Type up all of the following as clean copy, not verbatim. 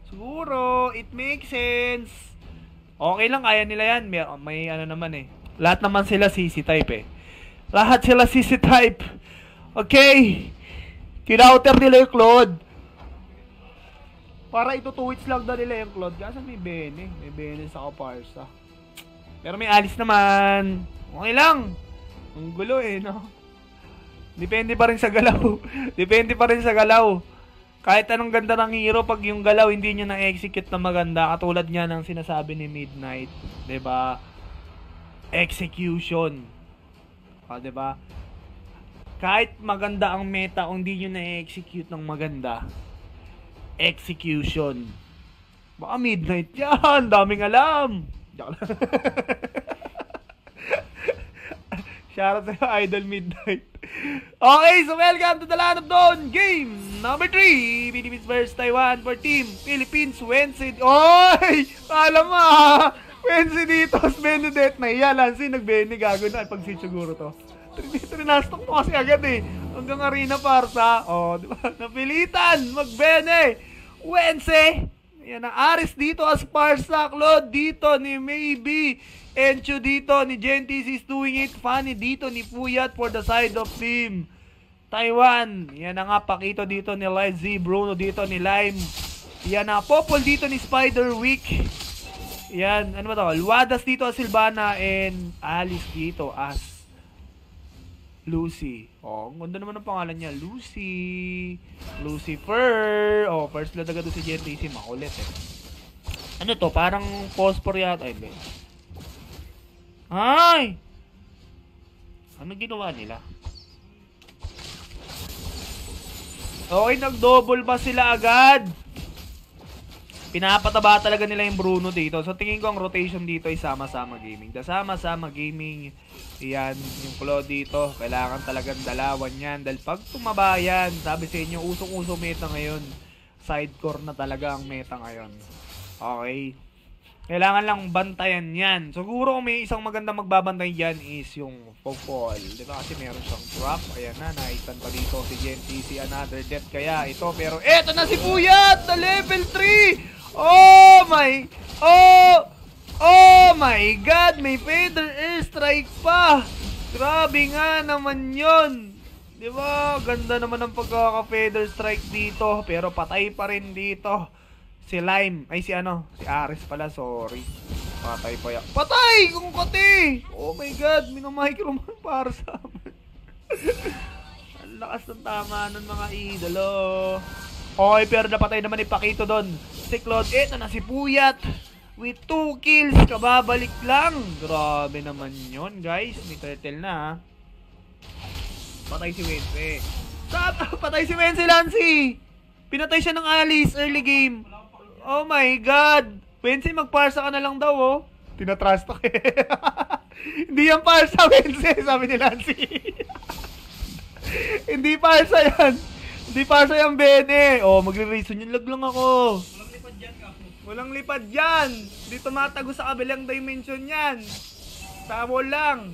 Siguro, it makes sense. Okay lang, kaya nila yan. May ano naman eh. Lahat naman sila CC type eh. Lahat sila CC type. Okay. Kinouter nila yung Claude. Para ito 2 weeks lang na nila yung Claude. Kasi may Bene. May Bene sa Kaparsa. Pero may Alice naman. Okay lang. Ang gulo eh, no? Depende pa rin sa galaw. Depende pa rin sa galaw. Kahit anong ganda ng hero, pag yung galaw hindi nyo na-execute na maganda, katulad niya ng sinasabi ni Midnight, 'di ba? Execution. 'Di ba? Kahit maganda ang meta, kung hindi nyo na-execute ng maganda, execution. Baka Midnight yan, daming alam. Shoutout sa Idol Midnight. Okay, so welcome to the Land of Dawn. Game number 3. Philippines vs Taiwan for Team Philippines. Wednesday. Oy! Alam mo ha. Wednesday dito. Benedette. Nahiya. Lancy nagbeni. Gago na. Pag-sit siguro to. Trinastok mo kasi agad eh. Hanggang arena parsa. Oh, di ba? Napilitan. Magbene. Wednesday. Yan ang Aris dito as parsa. Claude dito ni Maybe. Encho dito ni Gentis is doing it. Fanny dito ni Puyat for the side of team Taiwan. Yan na nga, Pakito dito ni Lizzy. Bruno dito ni Lime. Yan na, Popol dito ni Spiderwick. Yan, ano ba to? Luadas dito as Silvana. And Alice dito as Lucy. Oh, ang ganda naman ang pangalan niya. Lucy. Lucifer. Oh, first blood agad si Gentis. Makulit eh. Ano to? Parang phosphor yata. Ay, hindi. Ay! Ano ginawa nila? Okay, nag-double ba sila agad? Pinapataba talaga nila yung Bruno dito. So, tingin ko ang rotation dito ay sama-sama gaming. Sama-sama gaming. Yan, yung Claude dito. Kailangan talagang dalawan yan. Dahil pag tumaba yan, sabi sa inyo, usong-usong meta ngayon. Sidecore na talaga ang meta ngayon. Okay. Kailangan lang bantayan yan. Siguro kung may isang maganda magbabantay yan is yung Popol. Diba kasi meron siyang drop. Ayan na, naitan pa dito si GNTC. Another death kaya ito. Pero eto na si Puyat na level 3! Oh my God! May feather airstrike pa! Grabe nga naman yun! Diba? Ganda naman ang pagkaka-feather strike dito. Pero patay pa rin dito. Si Lime, ay si Ares pala, sorry. Patay pa yan. Patay! Kung pati! Oh my God, minamicroman para sa amin. Ang lakas ng tama nun mga idolo. Okay, pero napatay naman ni Pakito doon. Si Claude, eto na si Puyat. With 2 kills, kababalik lang. Grabe naman yun, guys. May turtle na, ha. Patay si Wednesday. Patay si Wednesday, Lancy. Pinatay siya ng Alice early game. Oh my God! Wednesday, magparsa ka na lang daw, oh. Tinatrust ako eh. Hindi yan parsa, Wednesday, sabi ni Lancy. Hindi parsa yan. Hindi parsa yan, Bene. Oh, magre-reason yung lag lang ako. Walang lipad dyan, kapo. Walang lipad dyan. Hindi tumatago sa kabilang dimension yan. Tabo lang.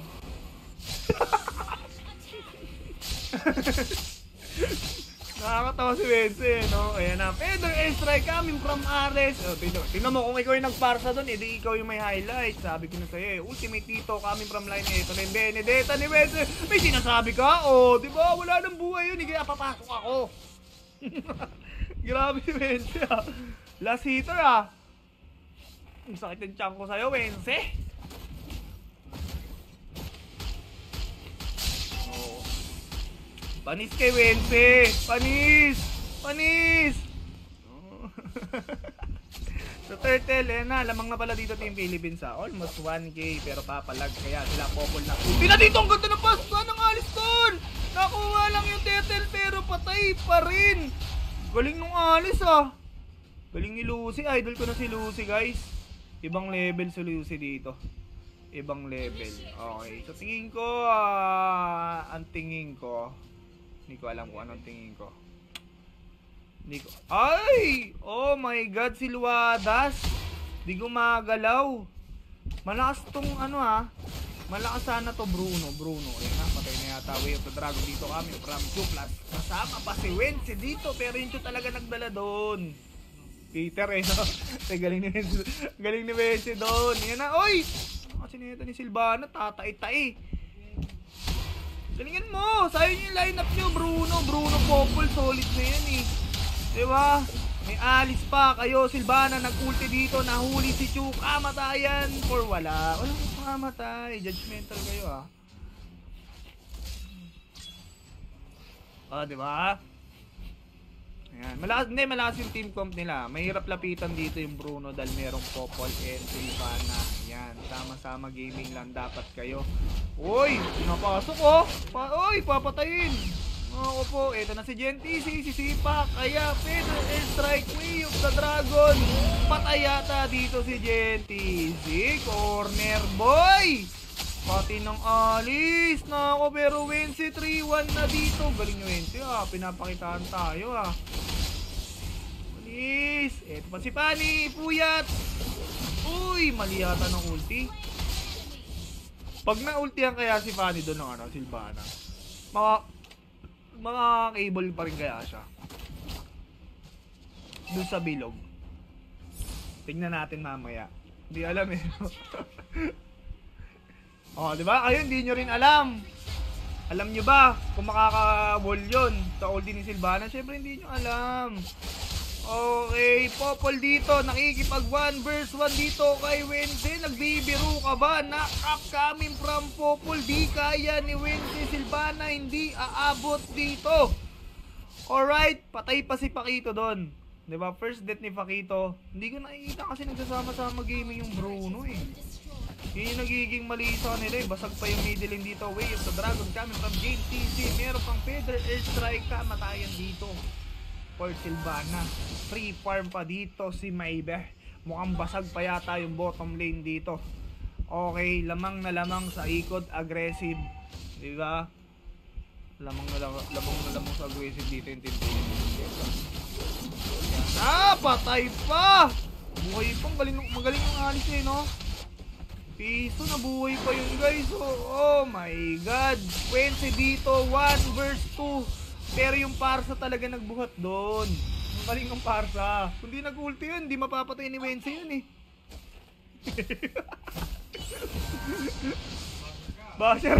Nakakatawa si Wednesday, no? Ayan na. Feather airstrike coming from Ares. Oh, tingnan mo, kung ikaw yung nagparsa doon, edi ikaw yung may highlight. Sabi ko na sa'yo, ultimate dito, coming from line. Ito na yung Benedetta ni Wednesday. May sinasabi ka? Oh, di ba? Wala nang buhay yun. Hindi kaya papasok ako. Grabe si Wednesday, ah. Last hitter, ah. Ang sakit yung chunk ko sa'yo, Wednesday. Panis kay Wednesday! Panis! Panis! Oh. So turtle, eh na, lamang na pala dito Team Philippines ha. Almost 1K pero papalag kaya sila Popol na. Hindi na dito, ang ganda ng pass! Saan ang alis doon? Nakuha lang yung turtle pero patay pa rin! Galing nung alis ah! Galing ni Lucy, idol ko na si Lucy guys. Ibang level si Lucy dito. Ibang level. Okay, so tingin ko, ang tingin ko, hindi ko alam kung anong tingin ko. Hindi ko. Ay! Oh my God, si Luadas. Di gumagalaw. Malakas tong malakas sana to Bruno. Ayun na, patay na yata Way of the Dragon dito kami from 2+. Kasama pa si Wednesday dito, pero yung talaga nagdala doon. Peter eh, no? Galing ni Wensi. Galing ni Wensi doon. Yan na. Oy! Kasi nito ni Silvana, tatai-tai. Galingan mo. Sayang yung lineup nyo, Bruno. Bruno Popol, solid na yan eh. Diba? May alis pa kayo. Silvana nag-ulti dito. Nahuli si Chu. Kamatayan. Or wala. Walang kamatay. Judgmental kayo ah. Diba? Ayan. Malakas yung team comp nila. Mahirap lapitan dito yung Bruno dahil merong Popol and Silvana. Ayan. Sama-sama gaming lang dapat kayo. Uy! Pinapasok oh! Uy! Papatayin! Ako po. Ito na si Genty. Sisipa. Kaya Peter Airstrike. Way of the Dragon. Patay yata dito si Genty. Si corner boy! Pati ng alis. Nako, pero Wensi 3-1 na dito. Galing yung Wensi ah. Pinapakitaan tayo ah. Alis. Eto pa si Fanny. Puyat. Uy, mali yata ng ulti. Pag na-ultihan kaya si Fanny doon ng ano, Silvana. Mga cable pa rin kaya siya. Doon sa bilog. Tingnan natin mamaya. Hindi alam eh. Di ba? Kayo hindi nyo rin alam. Alam nyo ba kung makaka-wall yun sa ulti ni Silvana? Syempre hindi nyo alam. Okay, Popol dito. Nakikipag 1 vs 1 dito kay Wensi. Nagbibiro ka ba? Knock-up coming from Popol. Di kaya ni Wensi. Silvana hindi aabot dito. Alright, patay pa si Paquito doon. Diba? First death ni Paquito. Hindi ko nakikita kasi nagsasama-sama gaming yung Bruno eh. Yun yung nagiging mali sa kanila eh. Basag pa yung middle lane dito. Way of the Dragon coming from Jane TC. Meron pang Feather Airstrike. Kamatayan dito for Silvana. Free farm pa dito si Maybe. Mukhang basag pa yata yung bottom lane dito. Okay, lamang na lamang sa ikot. Aggressive. Diba? Lamang na lamang sa aggressive dito yung team. Patay pa! Buhay pang magaling yung alis eh, no? Piso, nabuhay pa yun guys. Oh my god. Wensi dito 1 vs 2. Pero yung Parsa talaga nagbuhat doon. Ang galing ng Parsa. Kung di nag-ulti yun, di mapapatay ni Wensi yun eh. Basher.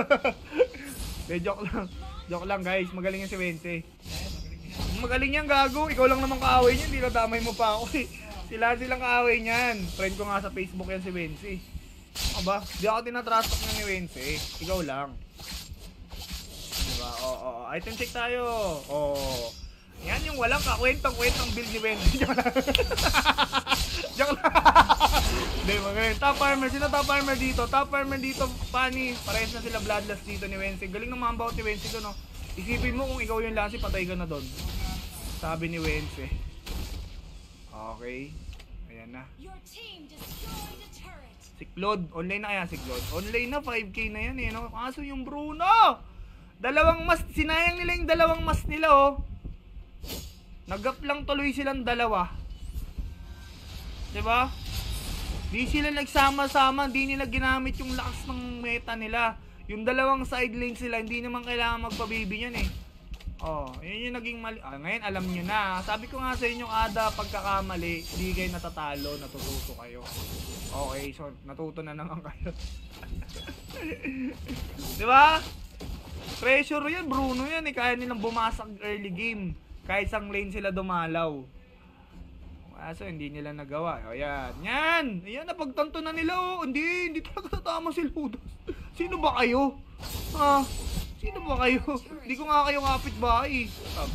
Joke lang guys. Magaling yan si Wensi. Magaling yan gago. Ikaw lang naman kaaway niyan. Hindi na damay mo pa ako eh. Silang kaaway niyan. Friend ko nga sa Facebook yan si Wensi. Aba, di ako tinatrust talk na ni Wensi. Ikaw lang. Diba? Oo. Item check tayo. Oo. Yan yung walang kakwentang-kwentang build ni Wensi. Joke lang. Joke lang. Hindi, magaling. Top farmer. Sino top farmer dito? Top farmer dito, Fanny. Parehas na sila bloodlust dito ni Wensi. Galing ng mambaw ni Wensi doon, no? Isipin mo kung ikaw yung lasi, patay ka na doon. Sabi ni Wensi. Okay. Ayan na. Siklod. Online na kaya Siklod? Online na, 5k na yan eh, no? Kaso yung Bruno! Dalawang mas, sinayang nila yung dalawang mas nila, oh. Nag-up lang tuloy silang dalawa. Diba? Di sila nagsama-sama, hindi nila ginamit yung lakas ng meta nila. Yung dalawang side lanes sila, hindi naman kailangan magpabibi yan eh. Oh, yun yung naging mali. Ngayon alam nyo na. Sabi ko nga sa inyo, kada pagkakamali, di kayo natatalo, natututo kayo. Okay, so natuto na naman kayo. Diba? Pressure yan, Bruno yan eh. Kaya nilang bumasag early game. Kahit isang lane sila dumalaw. Kaso hindi nila nagawa. O yan. Yan! Ayan, napagtanto na nila oh. Hindi talaga tatama si Ludos. Sino ba kayo? Ha? Sino ba kayo? Hindi ko nga kayo kapitbahay.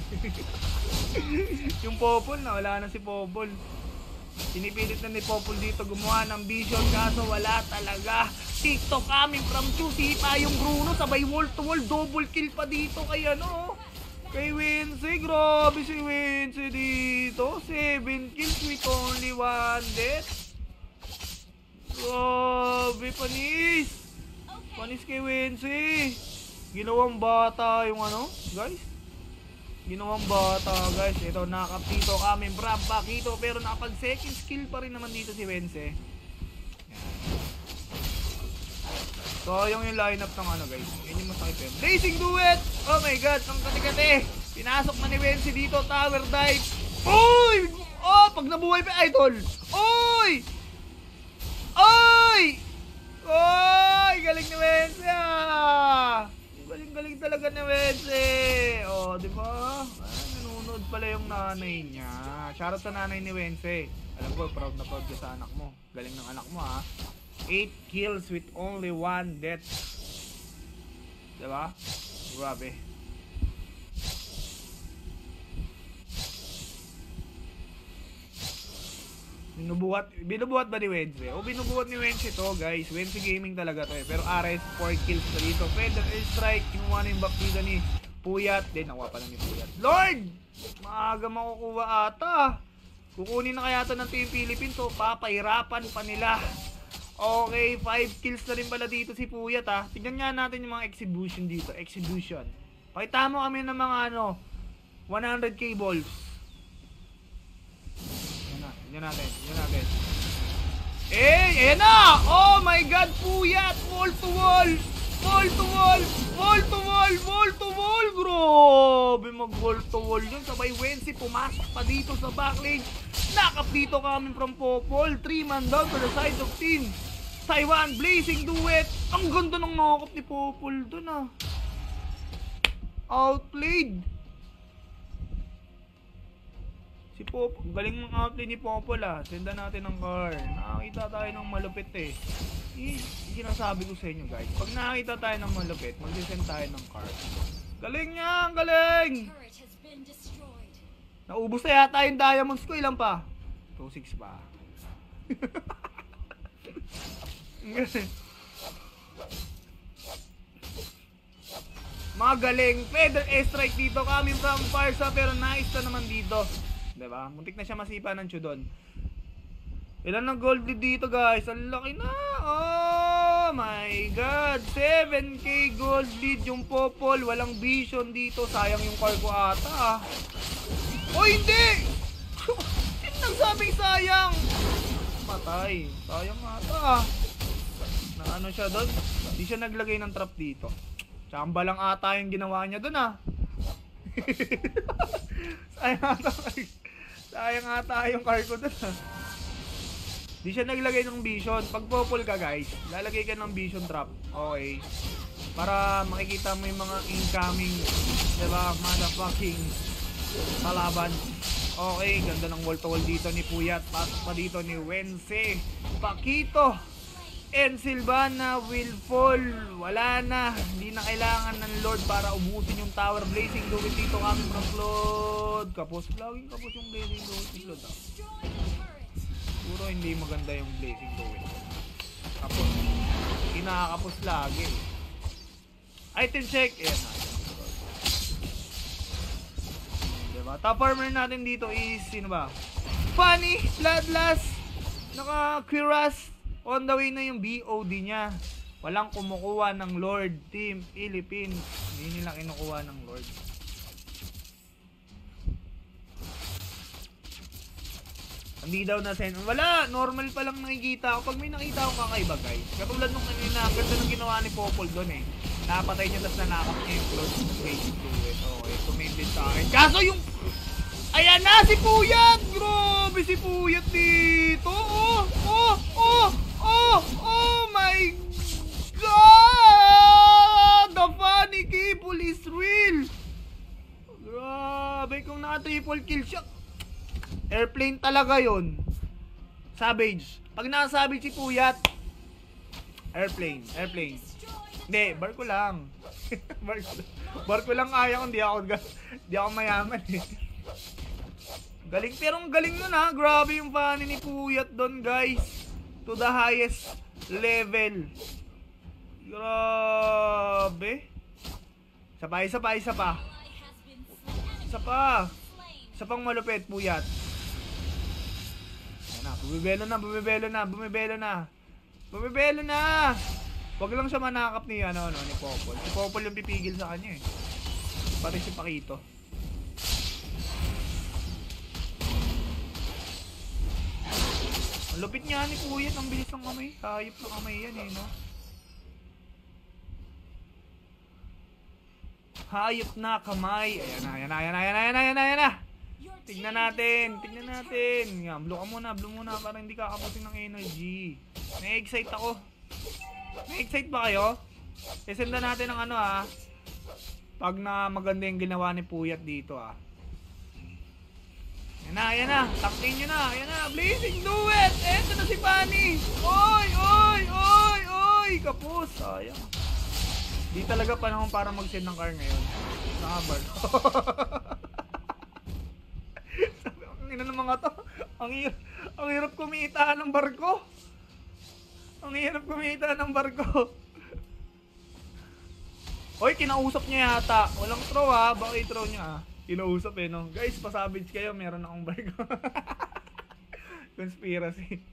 Yung Popol na, wala na si Popol. Pinipilit na ni Popol dito gumawa ng vision kaso wala talaga. TikTok coming from Chusi pa yung Bruno sabay wall to wall double kill pa dito kay ano. Kay Wensi, grabe si Wensi dito. 7 kills with only 1 death. Grabe, panis. Panis kay Wensi. Ginawang bata yung ano, guys. Ginawang bata, guys. Ito, nakap dito kami, Brab Paquito. Pero nakapag second skill pa rin naman dito si Wensi. So, yung lineup ng ano, guys. Yan yung masakit yun. Blazing Duet! Oh my god, ang kati-kati. Pinasok na ni Wensi dito, tower dive. Uy! Oh, pag nabuhay pa, idol. Oy! Oy! Oy! Galing ni Wense ah! Galing talaga ni Wense. Oh, di ba? Nanonood pala yung nanay niya. Shoutout sa nanay ni Wense. Alam ko, proud na proud ka sa anak mo. Galing ng anak mo ha. 8 kills with only 1 death. Di ba? Grabe. Binubuhat ba ni Wense? O binubuhat ni Wense to guys. Wense Gaming talaga to eh. Pero RS 4 kills na dito. Feather Airstrike. Kinuha na yung baptida ni Puyat. Then nakuha pa lang ni Puyat. Lord! Maaga makukuha ata. Kukunin na kaya to ng Team Philippines. So papahirapan pa nila. Okay, 5 kills na rin pala dito si Puyat ha. Tignan nga natin yung mga exhibition dito. Exhibition. Pakita mo kami ng mga 100k balls. Yan natin. Ayan na! Oh my God, Puyat! Wall to wall! Wall to wall! Wall to wall! Wall to wall! Grabe mag wall to wall yun. Sabay Wense pumasok pa dito sa backlane. Nakap dito kami from Popol. 3-man down to the side of team Taiwan. Blazing duet. Ang ganda ng nakap ni Popol dun ah. Outplayed. Si Popol, galing mga outplay ni Popol ah. Senda natin ng car. Nakakita tayo ng malupit eh. Sinasabi ko sa inyo guys. Pag nakakita tayo ng malupit, mag-send tayo ng car. Galing niya, galing! Naubos na yata yung diamonds ko. Ilan pa? 2-6 pa. Magaling. Feather Airstrike dito. Coming from Farsa. Pero nice na naman dito. Diba? Muntik na siya masipa ng Chudon. Ilan ng gold lead dito guys? Ang laki na! Oh my God! 7k gold lead yung Popol. Walang vision dito. Sayang yung car ko ata ah. Oh hindi! Sino nagsabing sayang? Patay. Sayang ata ah. Na ano siya doon? Hindi siya naglagay ng trap dito. Chamba lang ata yung ginawa niya doon ah. Sayang ata yung car ko doon ah. Di siya naglagay ng vision. Pag Popol ka guys, lalagay ka ng vision trap. Okay. Para makikita mo yung mga incoming, diba, motherfucking kalaban. Okay, ganda ng wall to wall dito ni Puyat. Pasok pa dito ni Wense. Pakito and Silvana will fall. Wala na. Hindi na kailangan ng Lord para ubusin yung tower. Blazing duwit dito kami from Lord. Kapos. Laging kapos yung blazing duwit ni Lord ah. Puro hindi maganda yung blazing duwit. Kapos. Kinakapos lagi. Item check. Ayan na. Diba? Top farmer natin dito is sino ba? Fanny, Bloodlust, naka-Quiras. On the way na yung BOD niya. Walang kumukuha ng Lord. Team Philippines. Hindi nila kinukuha ng Lord. Hindi daw na send. Wala. Normal pa lang nakikita ako. Pag may nakita ako kakaiba guys. Katulad nung kanina. Ang ganda nung ginawa ni Popol doon eh. Napatay niya tapos nanakap niya yung Lord. Okay. Tumate din sa akin. Kaso yung... Ayan na si Puyat! Grabe si Puyat dito! Oh my God! The funny cable is real! Grabe kung naka-triple kill siya. Airplane talaga yon. Savage. Pag naka-savage si Puyat, airplane. Hindi, barko lang. barko lang kaya ko. Hindi ako mayaman eh. Galing, pero ang galing nun ha. Grabe yung funny ni Puyat doon guys. To the highest level. Grabe. Isa pa. Isa pang malupit, Puyat. Ayan na, bumibelo na. Wag lang siya manakap ni ni Popol. Si Popol yung pipigil sa kanya eh. Pati si Pakito. Ang lupit nga ni Puyat, ang bilis ng kamay. Hayop na kamay yan eh, no? Hayop na kamay. Ayan na. Tignan natin. Yan, blue muna para hindi kakapusin ng energy. Na-excite ako. Na-excite ba kayo? Isenda natin ng ano pag na maganda yung ginawa ni Puyat dito Yan na. Taktin nyo na. Yan na. Blazing duet. Eto na si Fanny. Oy. Kapos. Sayang. Di talaga panahon para mag-send ng car ngayon. Nakabar. Ang ina ng mga to. Ang hirap kumita ng barko. Oy, kinausap niya yata. Walang throw baka i-throw niya Kinausap no. Guys, pasabage kayo. Meron akong barko. Conspiracy.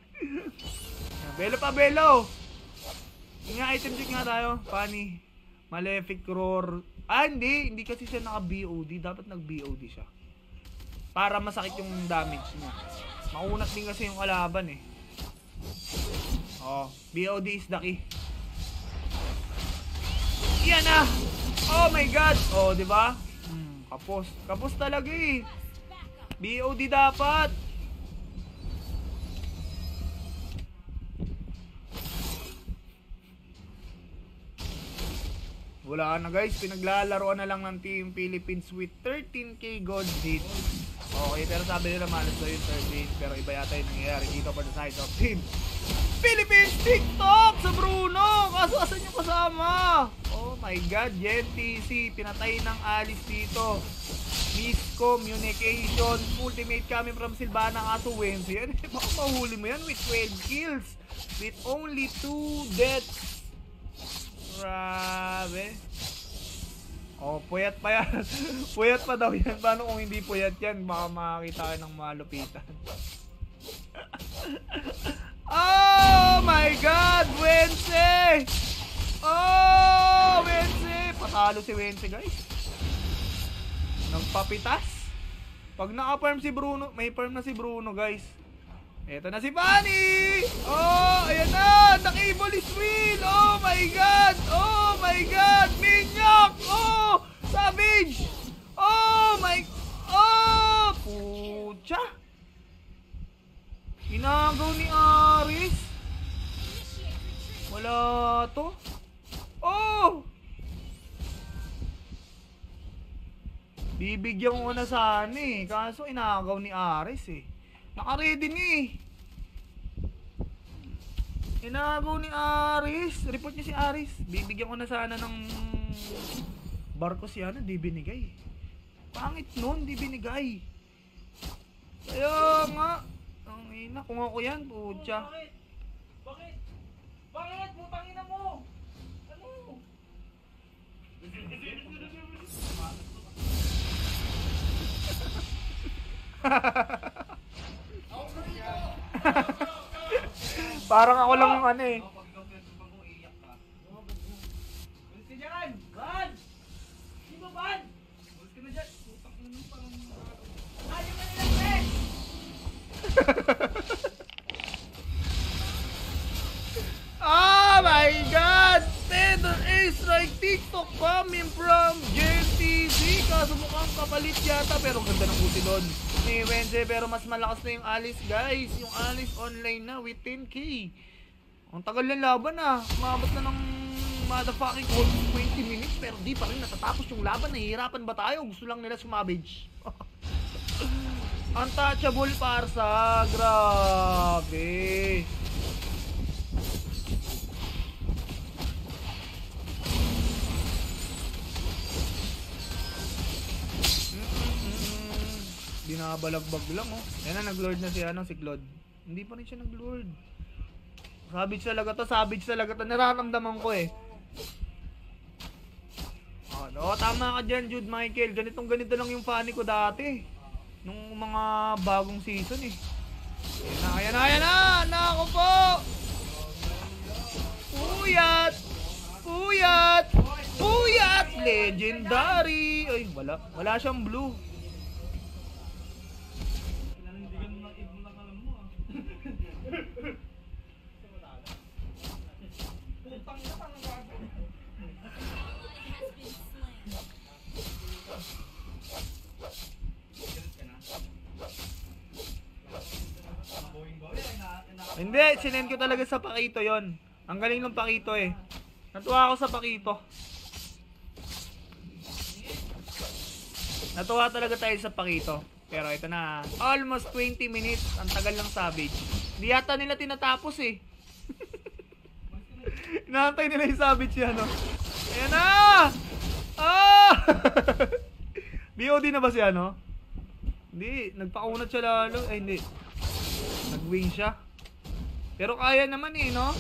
Belo. Item check nga tayo. Fanny. Malefic Roar. Hindi kasi siya naka-BOD. Dapat nag-BOD siya. Para masakit yung damage niya. Maunat din kasi yung kalaban BOD is the key. Yan na. Oh my god. Diba? Kapos talaga BOD dapat. Wala na guys, pinaglalaroan na lang ng Team Philippines with 13k gold hit. Okay, pero sabi nila malas daw yung 13, pero iba yata yung nangyayari dito for the side of Team Philippines. TikTok sa Bruno! Kaso asan yung kasama? Oh my god, Gen TC, pinatay ng Alice dito. Miscommunication, ultimate coming from Silvana, kaso Wensi yan. Baka mahuli mo yan with 12 kills with only 2 deaths. Grabe. Puyat pa yan. Puyat pa daw yan. Paano kung hindi puyat yan? Baka makakita ka ng malupitan. Oh my god, Wense! Wense! Patalo si Wense, guys. Nagpapitas. Pag naka-farm si Bruno, may farm na si Bruno, guys. Eto na si Fanny! Ayan na! Naka-evil is wheel! Oh my god! Minyak! Savage! Pucha! Inagaw ni Aris? Wala to? Bibigyan ko na sana kaso inagaw ni Aris Naka-ready Inagaw ni Aris. Report niya si Aris. Bibigyan ko na sana ng barko siya di binigay. Pangit nun, di binigay. Kaya nga. Ang ina, kung ako yan, putya. Bakit? Putangin na mo! Ano? Parang ako lang yung Bulis ka dyan! Ban! Sino ban? Bulis ka na dyan! Putang ina mo parang ayaw ka nilang friend! Oh my god! Feather A-strike TikTok coming from JTZ. Kaso mukhang kapalit yata pero ganda ng buti doon ni Wense, pero mas malakas na yung Alice, guys. Yung Alice online na with 10k. Ang tagal ng laban umabot na ng motherfucking 20 minutes pero di pa rin natatapos yung laban. Nahihirapan ba tayo? Gusto lang nila sumabage. Untouchable Parsa. Grabe. Binabalagbag lang Yan na, nag-lord na si Claude. Hindi pa rin siya nag-lord. Savage talaga to. Nararamdaman ko tama ka dyan, Jude Michael. Ganito lang yung Fanny ko dati. Nung mga bagong season Ayan na! Nako po! Puyat! Legendary! Ay, wala siyang blue. Hindi, sinend ko talaga sa Pakito yon. Ang galing ng Pakito eh. Natuwa ako sa Pakito. Natuwa talaga tayo sa Pakito. Pero ito na, almost 20 minutes. Ang tagal ng Savage. Hindi yata nila tinatapos eh. Inaantay nila yung Savage yan, no? Ayan na! Ah! BOD na ba siya, no? Hindi, nagpakunat siya lalo. Ay, hindi. Nag-win siya. Pero kaya naman eh, no?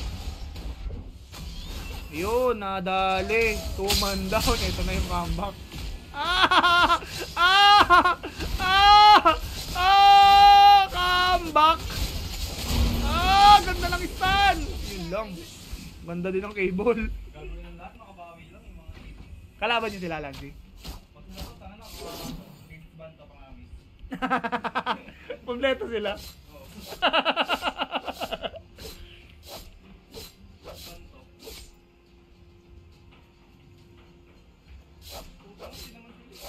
Yun, nadali. 2 man down. Ito na yung comeback. Ah! Ah! Ah! Ah! Comeback! Ah! Ganda ng stun! Yun lang. Ganda din ng cable. Gagawin ng lahat, makabawi lang yung mga cable. Kalaban niyo sila, Lancy? Pag sila to, tanga na, banta pa kami. Kompleto sila. Oo. Banto. Putang ina naman sila.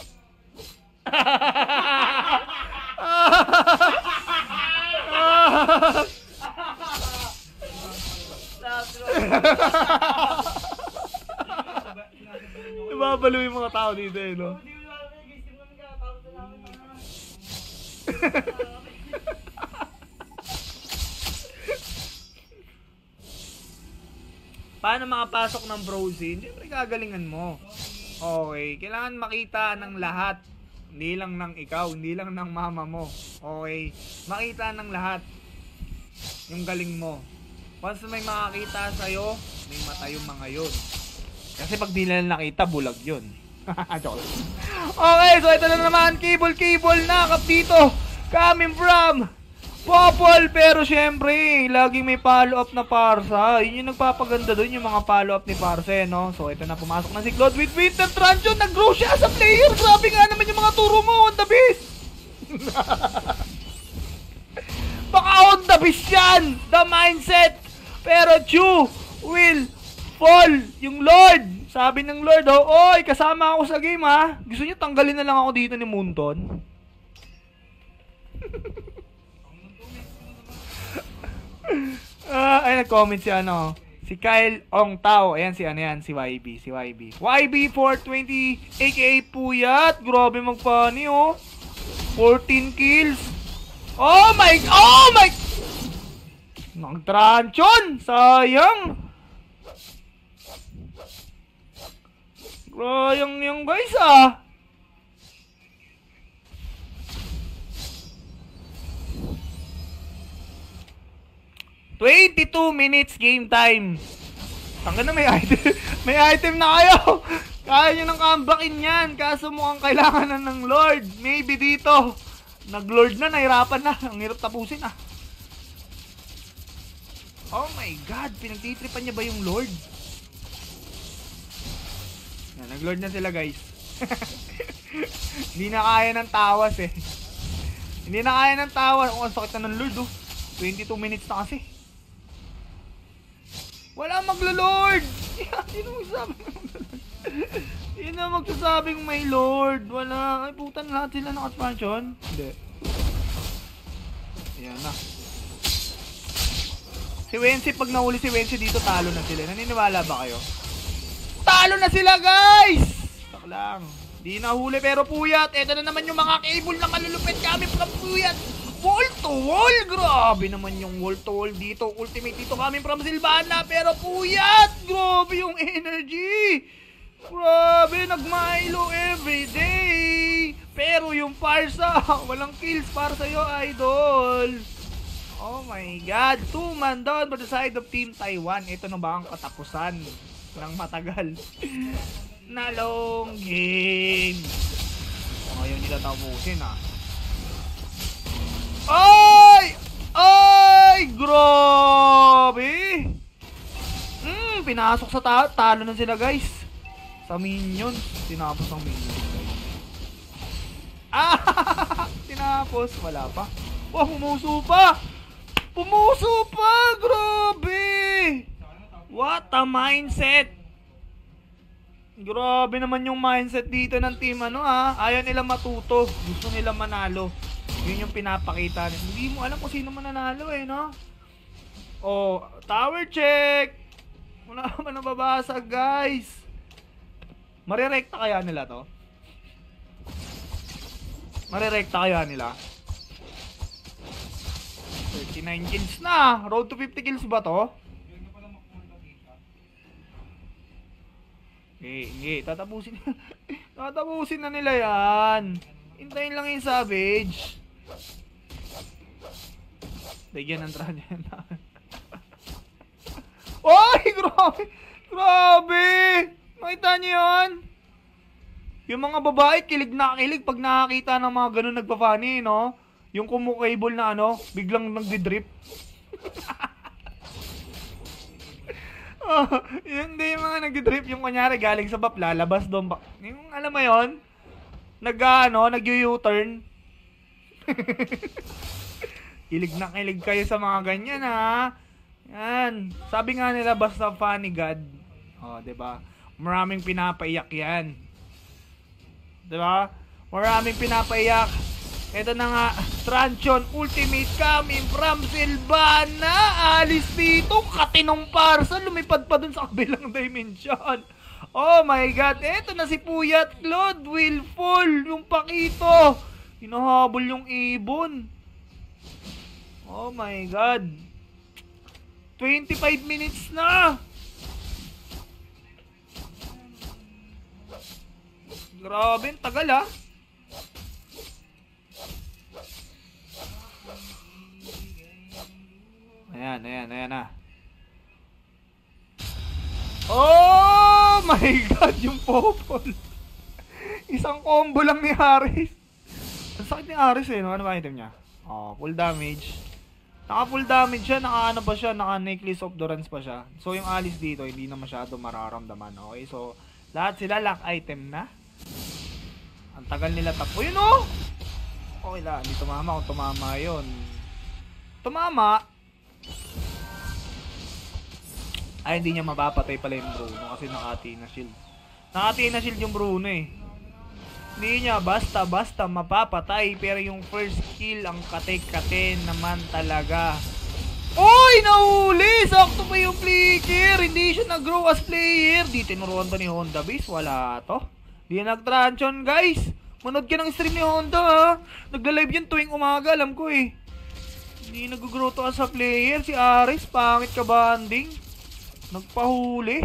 Ibabalo yung mga tao dito eh, no? Hindi mo alam guys, hindi mo namin kakatawag na namin. Paano makapasok ng browsing? Siyempre kagalingan mo. Okay, kailangan makita ng lahat. Hindi lang ng ikaw, hindi lang ng mama mo. Okay, makita ng lahat yung galing mo. Once may makakita sa'yo, may mata yung mga yun. Kasi pag di nila nakita, bulag yun. Joke lang. Okay, so ito na naman, cable na kap dito. Coming from Popol, pero syempre, laging may follow-up na Parsa. Yun yung nagpapaganda dun, yung mga follow-up ni Parsa, no? So, ito na, pumasok na si Claude with Winter Transition. Nag-grow siya sa player. Grabe nga naman yung mga turo mo, on the beast. Baka on the beast yan, the mindset. Pero Chu will fall, yung Lord. Sabi ng Lord, oh, oy, kasama ako sa game, ha? Gusto niyo tanggalin na lang ako dito ni Munton? Ay, nag-comment si ano, si Kyle Ong Tao. Ayan si ano yan, si YB, YB420 aka Puyat. Grabe magpani, oh. 14 kills. Oh my, nag-tranchon, sayang. Sayang yung guys, ah. "22 minutes game time." Tangga na, may item. May item na kayo. Kaya nyo ng comebackin yan. Kaso mukhang kailangan na ng Lord. Maybe dito. Nag-Lord na, nahirapan na. Ang hirap tapusin, ah. Oh my God. Pinagtitripan niya ba yung Lord? Yan, nag-Lord na sila, guys. Hindi na kaya ng tawas, eh. Hindi na kaya ng tawas. Ang sakit na ng Lord, oh. 22 minutes na kasi. Wala maglo-Lord! Sino magsasabi? Sino magsasabing may Lord? Wala. Ay, putan, lahat sila naka-expansion. Hindi. Ayan na. Si Wensi, pag nahuli si Wensi dito, talo na sila. Naniniwala ba kayo? Talo na sila, guys! Tak lang. Di nahuli, pero Puyat. Ito na naman yung mga cable na malulupit kami from Puyat. Wall to wall! Grabe naman yung wall to wall dito. Ultimate dito kami from Silvana. Pero Puyat! Grabe yung energy! Grabe, nag-Milo everyday! Pero yung Parsa, walang kills para sa'yo, idol! Oh my God! 2 man down by the side of Team Taiwan. Ito na ba ang katapusan ng matagal na long game? Ngayon nila tapusin, ah. Ay! Ay! Grabe! Pinasok sa talo na sila, guys. Sa minions. Tinapos ang minions, guys. Ah! Tinapos. Wala pa. Wow, pumuso pa! Pumuso pa! Grabe! What a mindset! Grabe naman yung mindset dito ng team, ano, ha? Ayaw nila matuto. Gusto nila manalo. Yun yung pinapakita. Hindi mo alam kung sino mananalo, eh, no? Oh, tower check. Wala naman nababasag, guys. Marirekta kaya nila to? Marirekta kaya nila? 39 kills na. Road to 50 kills ba to? Okay, tatapusin. Tatapusin na nila yan. Hintayin lang yung savage. Bigyan ng tranya yan. Oy, grabe. Grabe. Nakita niyo yan? Yung mga babae, kilig na kilig pag nakakita ng mga ganun nagpa-funny, no? Yung kumukable na ano, biglang nagdi-drip. Oh, yun din yung mga nagdi-drip, yung kunyari galing sa bap, lalabas doon. Yung alam mo yun, nag-u-turn. Kilig na kilig kayo sa mga ganyan, ha? Yan. Sabi nga nila, basta funny God. Oh, 'di ba? Maraming pinapaiyak yan. 'Di ba? Maraming pinapaiyak. Ito na nga, Transion Ultimate coming from Silvana. Alis dito, katinong parsa, lumipad pa dun sa kabilang dimension. Oh my God, ito na si Puyat Claude, Willful, yung Pakito. Hinahabol yung ibon. Oh my God. 25 minutes na. Grabe, tagal ah. Ayan na. Oh my God, yung popol. Isang combo lang ni Harris. Ang sakit ni Harris eh, no? Ano ba item niya? Oh, full damage. Naka full damage siya, naka ano pa siya, naka necklace of Durance pa siya. So yung alis dito, hindi na masyado mararamdaman. Okay, so lahat sila lock item na. Ang tagal nila tapo. Yun oh! Okay lang, hindi tumama kung tumama yun. Tumama. Ay, hindi niya mapapatay pala yung Bruno kasi nakati na shield. Nakati na shield yung Bruno eh. Hindi niya basta-basta mapapatay, pero yung first kill ang kate-kate naman talaga. Oy! Nahuli! Sakto pa yung flicker! Hindi siya nag-grow as player. Di tinuruan to ni Honda Base. Wala to. Di nag-transion guys. Manood ka ng stream ni Honda ha. Nagla-live yun tuwing umaga, alam ko eh. Hindi nag-grow to as a player. Si Aris, pangit ka banding. Nagpahuli.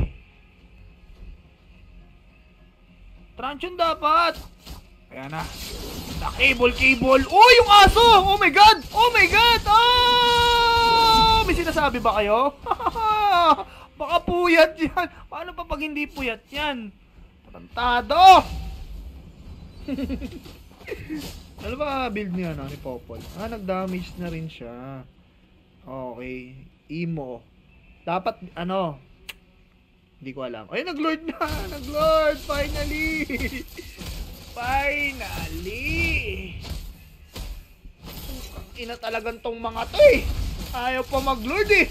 Transion dapat. Ayan na. Cable. Oh, yung aso! Oh my God! Oh my God! Oh! May sinasabi ba kayo? Baka puyat yan. Paano pa pag hindi puyat yan? Tarantado! Ano ba build niya ni Popol? Ah, nag-damage na rin siya. Okay. Emo. Dapat, hindi ko alam. Ay, nag-lord na! Nag-lord! Finally! Finally! Ina talagang tong mga to eh! Ayaw pa mag-lord eh!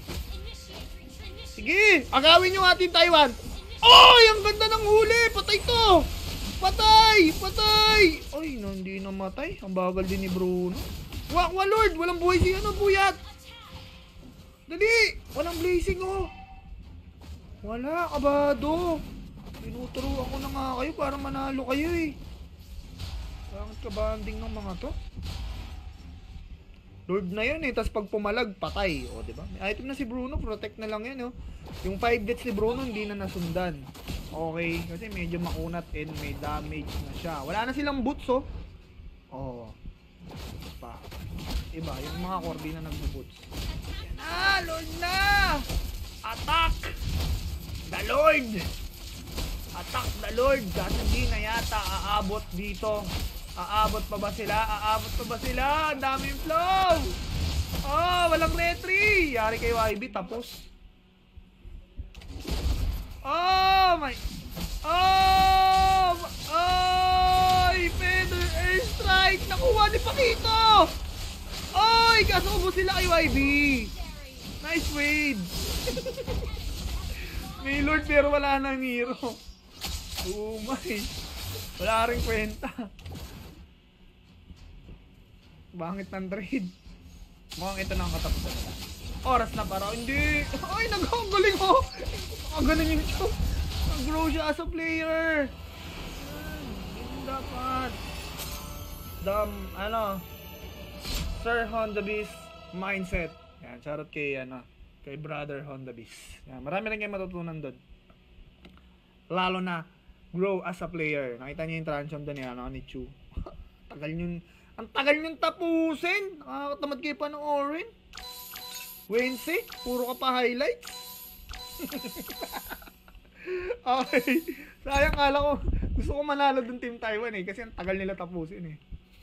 Sige! Agawin nyo atin Taiwan! Oy! Ang ganda ng huli! Patay to! Patay! Ay, hindi namatay. Ang bagal din ni Bruno. Lord! Walang buhay si Puyat! Dali! Walang blazing oh! Wala, kabado! Tinuturo ako na nga kayo para manalo kayo eh. Bakit kabanding ng mga to? Lord na yun eh, tas pag pumalag, patay. O, diba? May item na si Bruno, protect na lang yan oh. Yung 5 deaths ni Bruno, hindi na nasundan. Okay, kasi medyo makunat and may damage na siya. Wala na silang boots oh. Oh. Pa. Iba, yung mga cordy na nagbo-boots. Yan na, Lord na! Attack! The Lord! Attack the Lord! Kasi hindi na yata aabot dito. Aabot pa ba sila? Ang daming flow! Oh, walang retry! Yari kay YB, tapos. Oh my... Oh! Feather airstrike! Nakuha ni Pakito! Oy! Kaso ubos sila kay YB! Nice wade! May Lord pero wala nang hero. Umay. Wala rin kwenta. Bangit ng trade. Mukhang ito na ang katapusan. Oras na para. Hindi. Ay, nagkagaling oh. Ganun yung show. Nag-grow siya as a player. Yan dapat. Sir Honda Beast mindset. Yan, charot kay, kay Brother Honda Beast. Yan, marami rin kayo matutunan doon. Lalo na, grow as a player. Nakita niyo yung transform doon ni Chu. Ang tagal niyong tapusin. Nakakatamad kayo panoorin. Wednesday, puro ka pa highlights. Okay. Sayang, kala ko, gusto ko manalo dun Team Taiwan kasi ang tagal nila tapusin